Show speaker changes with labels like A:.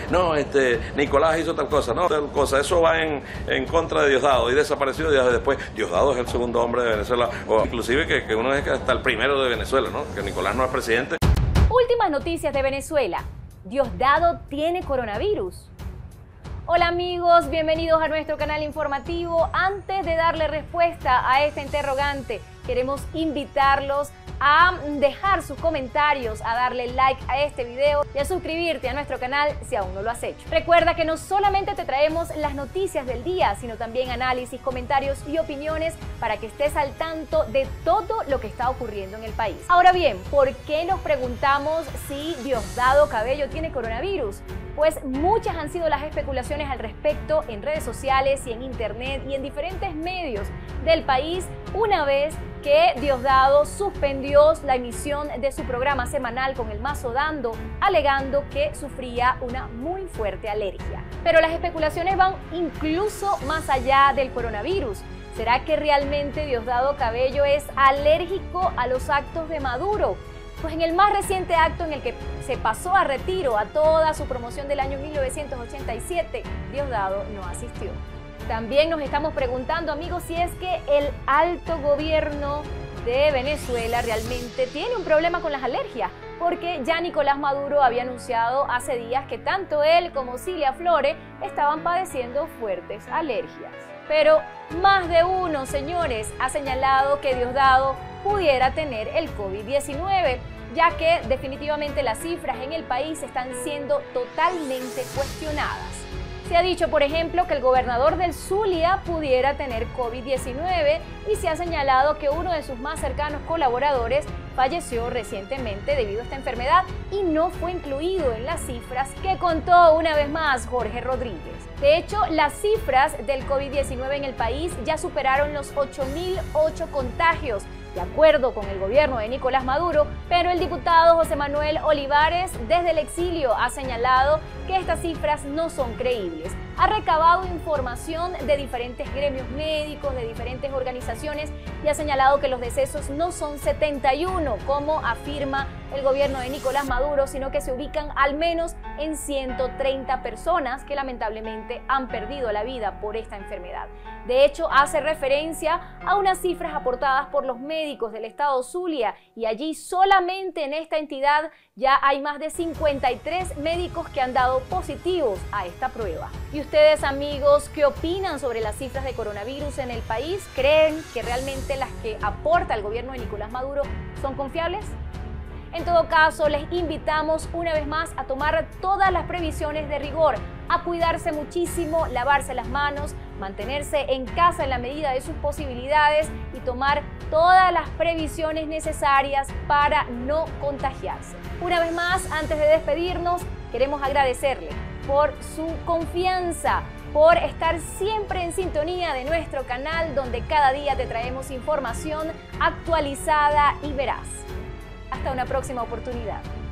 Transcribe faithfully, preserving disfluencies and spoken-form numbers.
A: no, este, Nicolás hizo tal cosa, no, tal cosa, eso va en, en contra de Diosdado y desapareció días después. Diosdado es el segundo hombre de Venezuela, o inclusive que, que uno es hasta el primero de Venezuela, ¿no? Que Nicolás no es presidente.
B: Últimas noticias de Venezuela. Diosdado tiene coronavirus. Hola amigos, bienvenidos a nuestro canal informativo. Antes de darle respuesta a esta interrogante, queremos invitarlos a dejar sus comentarios, a darle like a este video y a suscribirte a nuestro canal si aún no lo has hecho. Recuerda que no solamente te traemos las noticias del día, sino también análisis, comentarios y opiniones para que estés al tanto de todo lo que está ocurriendo en el país. Ahora bien, ¿por qué nos preguntamos si Diosdado Cabello tiene coronavirus? Pues muchas han sido las especulaciones al respecto en redes sociales y en internet y en diferentes medios del país una vez que Diosdado suspendió la emisión de su programa semanal con el Mazo Dando, alegando que sufría una muy fuerte alergia. Pero las especulaciones van incluso más allá del coronavirus. ¿Será que realmente Diosdado Cabello es alérgico a los actos de Maduro? Pues en el más reciente acto en el que se pasó a retiro a toda su promoción del año mil novecientos ochenta y siete, Diosdado no asistió. También nos estamos preguntando, amigos, si es que el alto gobierno de Venezuela realmente tiene un problema con las alergias, porque ya Nicolás Maduro había anunciado hace días que tanto él como Cilia Flores estaban padeciendo fuertes alergias. Pero más de uno, señores, ha señalado que Diosdado pudiera tener el COVID diecinueve, ya que definitivamente las cifras en el país están siendo totalmente cuestionadas. Se ha dicho, por ejemplo, que el gobernador del Zulia pudiera tener COVID diecinueve y se ha señalado que uno de sus más cercanos colaboradores falleció recientemente debido a esta enfermedad y no fue incluido en las cifras que contó una vez más Jorge Rodríguez. De hecho, las cifras del COVID diecinueve en el país ya superaron los ocho mil ocho contagios, de acuerdo con el gobierno de Nicolás Maduro, pero el diputado José Manuel Olivares desde el exilio ha señalado que estas cifras no son creíbles. Ha recabado información de diferentes gremios médicos, de diferentes organizaciones y ha señalado que los decesos no son setenta y uno, como afirma el gobierno de Nicolás Maduro, sino que se ubican al menos en ciento treinta personas que lamentablemente han perdido la vida por esta enfermedad. De hecho, hace referencia a unas cifras aportadas por los médicos del estado Zulia y allí solamente en esta entidad ya hay más de cincuenta y tres médicos que han dado positivos a esta prueba. ¿Y ustedes, amigos, qué opinan sobre las cifras de coronavirus en el país? ¿Creen que realmente las que aporta el gobierno de Nicolás Maduro son confiables? En todo caso, les invitamos una vez más a tomar todas las previsiones de rigor, a cuidarse muchísimo, lavarse las manos, mantenerse en casa en la medida de sus posibilidades y tomar todas las previsiones necesarias para no contagiarse. Una vez más, antes de despedirnos, queremos agradecerle por su confianza, por estar siempre en sintonía de nuestro canal, donde cada día te traemos información actualizada y veraz. Hasta una próxima oportunidad.